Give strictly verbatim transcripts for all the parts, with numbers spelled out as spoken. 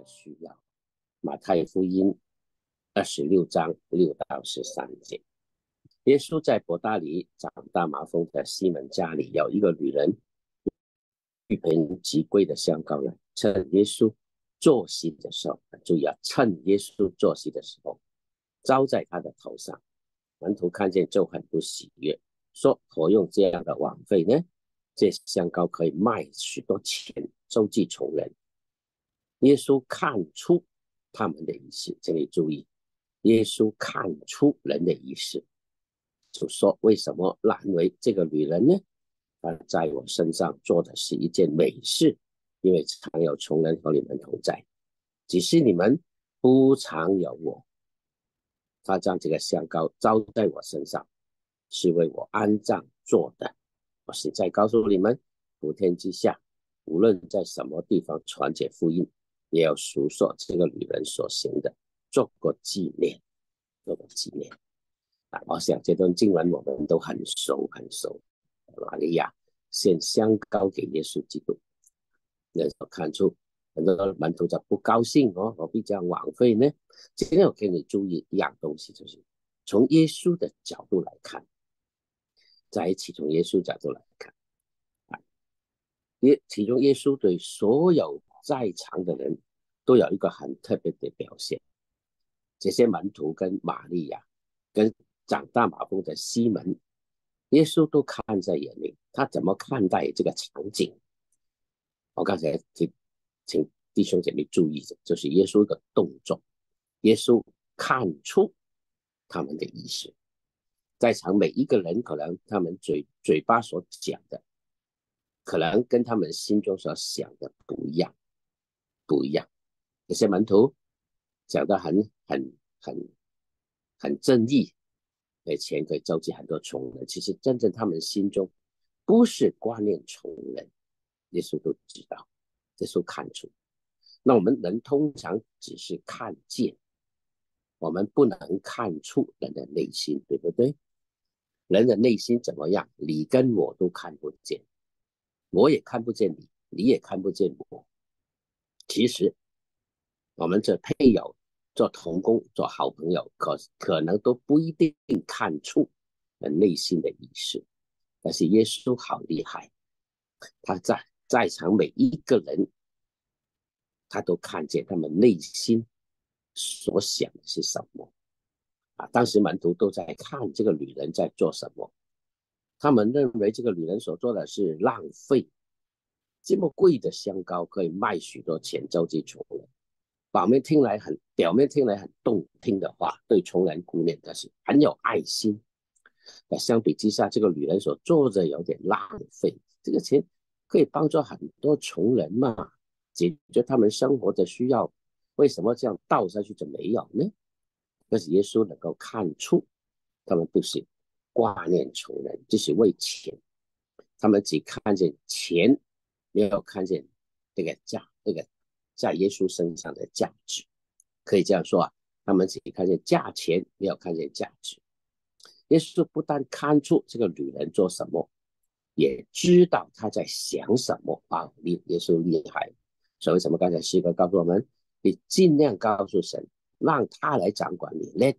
需要。马太福音二十六章六到十三节，耶稣在伯大尼长大麻风的西门家里，有一个女人一盆极贵的香膏来，趁耶稣坐席的时候，注意啊，趁耶稣坐席的时候，浇在他的头上。门徒看见就很不喜悦，说何用这样的枉费呢？这香膏可以卖许多钱，周济穷人。耶稣看出他们的意思，请你注意，耶稣看出人的意思，就说为什么难为这个女人呢？她在我身上做的是一件美事，因为常有穷人和你们同在，只是你们不常有我。他将这个香膏浇在我身上，是为我安葬做的。我实在告诉你们，普天之下，无论在什么地方传解福音，也要述说这个女人所行的，做个纪念，做个纪念。啊，我想这段经文我们都很熟很熟。玛利亚献香膏给耶稣基督，那时候看出很多门徒就不高兴哦，何必这样枉费呢？今天我给你注意一样东西，就是从耶稣的角度来看，在一起从耶稣角度来看，啊，耶其中耶稣对所有在场的人都有一个很特别的表现。这些门徒跟玛利亚跟长大麻风的西门，耶稣都看在眼里，他怎么看待这个场景？我刚才请请弟兄姐妹注意，就是耶稣的动作，耶稣看出他们的意思。在场每一个人可能他们嘴嘴巴所讲的，可能跟他们心中所想的不一样，不一样。有些门徒讲得很很很很正义，给钱可以周济很多穷人，其实真正他们心中不是挂念穷人，耶稣都知道，耶稣看出。那我们人通常只是看见，我们不能看出人的内心，对不对？人的内心怎么样，你跟我都看不见，我也看不见你，你也看不见我。其实我们这配偶做同工做好朋友，可可能都不一定看出人内心的意思。但是耶稣好厉害，他在在场每一个人，他都看见他们内心所想的是什么啊！当时门徒都在看这个女人在做什么，他们认为这个女人所做的是浪费，这么贵的香膏可以卖许多钱周济穷人。表面听来很表面听来很动听的话，对穷人顾念的是很有爱心。那相比之下，这个女人所做的有点浪费，这个钱可以帮助很多穷人嘛，解决他们生活的需要，为什么这样倒下去就没有呢？但是耶稣能够看出，他们不是挂念穷人，只是为钱，他们只看见钱，没有看见这个价，这个在耶稣身上的价值。可以这样说啊，他们只看见价钱，没有看见价值。耶稣不但看出这个女人做什么，也知道她在想什么啊！耶稣厉害，所以为什么刚才诗歌告诉我们，你尽量告诉神，让他来掌管你 ，Let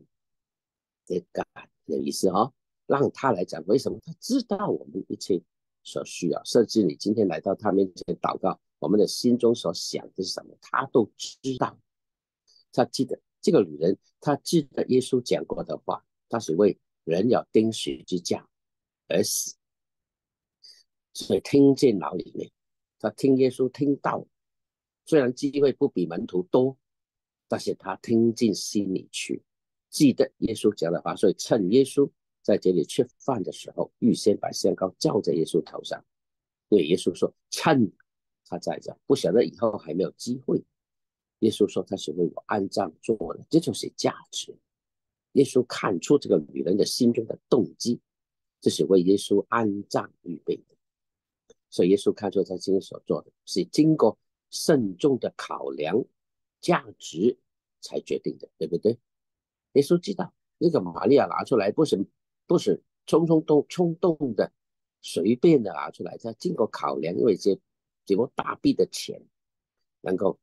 go，Let God 的意思哈、哦，让他来掌管。为什么？他知道我们一切所需要，甚至你今天来到他面前祷告，我们的心中所想的是什么，他都知道。他记得这个女人，她记得耶稣讲过的话，她是为人要钉十字架而死，所以听进脑里面。他听耶稣听到，虽然机会不比门徒多，但是他听进心里去，记得耶稣讲的话，所以趁耶稣在这里吃饭的时候，预先把香膏浇在耶稣头上，因为耶稣说趁他在这，不晓得以后还没有机会。耶稣说他是为我安葬做的，这就是价值。耶稣看出这个女人的心中的动机，这是为耶稣安葬预备的。所以耶稣看出他今天所做的是经过慎重的考量价值才决定的，对不对？耶稣知道那个玛利亚拿出来不是不是冲冲动冲动的随便的拿出来，他经过考量，因为这这么大笔的钱能够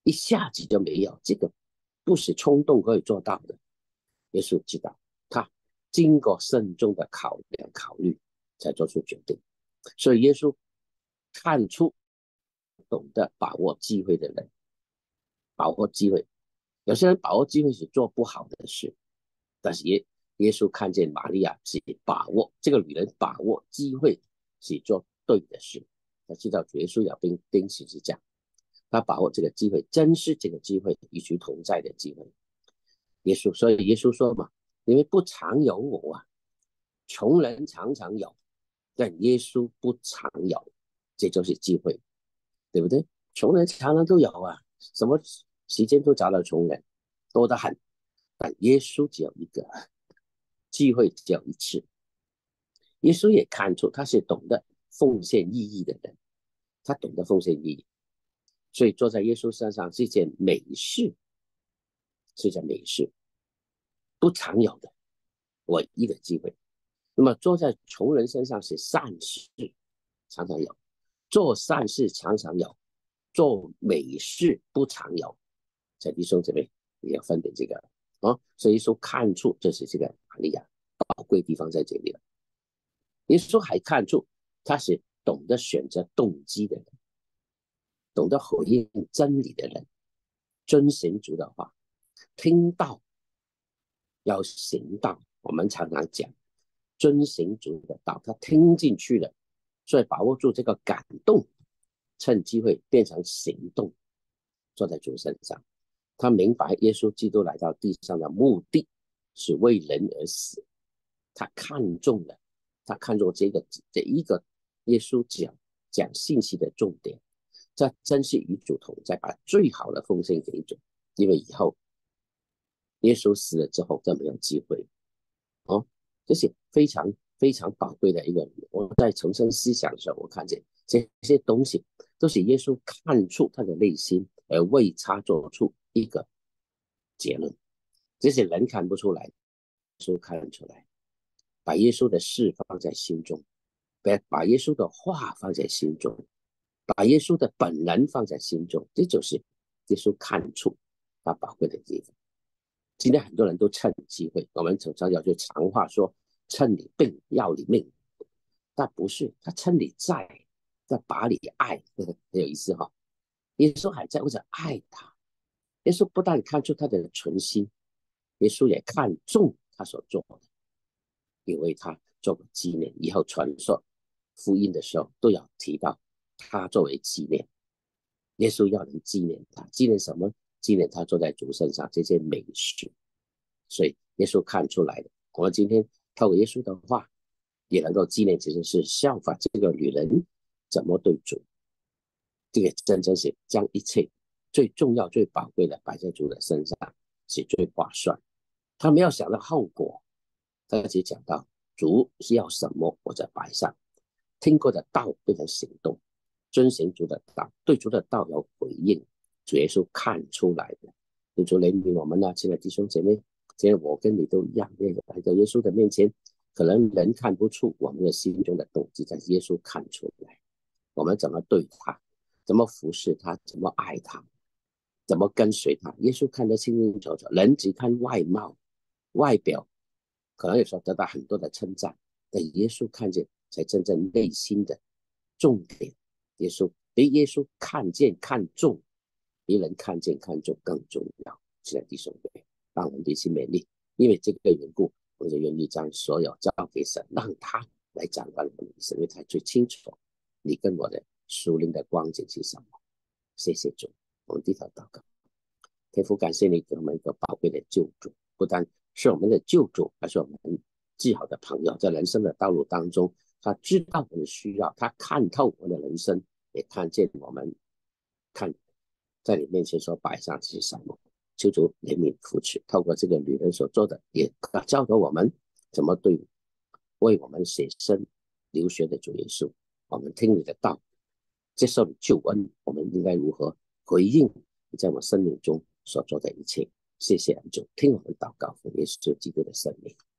一下子就没有，这个不是冲动可以做到的。耶稣知道，他经过慎重的考量考虑才做出决定。所以耶稣看出懂得把握机会的人，把握机会。有些人把握机会是做不好的事，但是耶耶稣看见玛利亚是把握，这个女人把握机会是做对的事。他知道主耶稣要钉钉十字架，他把握这个机会，珍视这个机会，与其同在的机会。耶稣，所以耶稣说嘛，你们不常有我啊，穷人常常有，但耶稣不常有，这就是机会，对不对？穷人常常都有啊，什么时间都找到穷人，多得很。但耶稣只有一个，机会只有一次。耶稣也看出他是懂得奉献意义的人，他懂得奉献意义，所以坐在耶稣身上是一件美事，是一件美事，不常有的唯一的机会。那么坐在穷人身上是善事，常常有，做善事常常有，做美事不常有。在弟兄姊妹也要分辨这个哦。所以耶稣看出这是这个玛利亚宝贵地方在这里了。耶稣还看出他是懂得选择动机的人，懂得回应真理的人，遵行主的话，听到要行道。我们常常讲遵行主的道，他听进去了，所以把握住这个感动，趁机会变成行动，坐在主身上。他明白耶稣基督来到地上的目的是为人而死，他看中了，他看中这个这一个耶稣讲讲信息的重点，这真是与主同在，把最好的奉献给主，因为以后耶稣死了之后就没有机会哦。这是非常非常宝贵的一个。我在重生思想的时候，我看见这些东西都是耶稣看出他的内心，而为他做出一个结论。这些人看不出来，耶稣看出来，把耶稣的事放在心中，把耶稣的话放在心中，把耶稣的本人放在心中，这就是耶稣看出他宝贵的地方。今天很多人都趁机会，我们常常要去常话说趁你病要你命，但不是，他趁你在在把你爱，很有意思哈、哦。耶稣还在为着爱他，耶稣不但看出他的存心，耶稣也看重他所做的，因为他做过纪念，以后传说福音的时候都要提到他作为纪念。耶稣要人纪念他，纪念什么？纪念他坐在主身上这件美事。所以耶稣看出来的，我们今天透过耶稣的话也能够纪念，其实是效法这个女人怎么对主，这个真正是将一切最重要最宝贵的摆在主的身上，是最划算。他没有想到后果，他只讲到主是要什么我在摆上，听过的道变成行动，遵行主的道，对主的道有回应，主耶稣看出来的。主怜悯我们啊，亲爱的弟兄姐妹，今天我跟你都一样，来到耶稣的面前，可能人看不出我们的心中的动机，但是耶稣看出来，我们怎么对他，怎么服侍他，怎么爱他，怎么跟随他，耶稣看得清清楚楚。人只看外貌外表，可能有时候得到很多的称赞，但耶稣看见才真正内心的重点。耶稣比耶稣看见看重，比人看见看重更重要。亲爱的弟兄姐妹，让我们彼此勉励，因为这个缘故，我就愿意将所有交给神，让他来掌管我们的生命，他最清楚你跟我的属灵的光景是什么。谢谢主，我们低头祷告。天父，感谢你给我们一个宝贵的救主，不但是我们的救主，还是我们最好的朋友。在人生的道路当中，他知道我们的需要，他看透我们的人生，也看见我们看在你面前所摆上是什么。求主怜悯扶持，透过这个女人所做的，也教导我们怎么对为我们舍身流血的主耶稣。我们听你的道，接受你救恩，我们应该如何回应你在我们生命中所做的一切。谢谢主，听我们祷告，奉耶稣基督的圣名。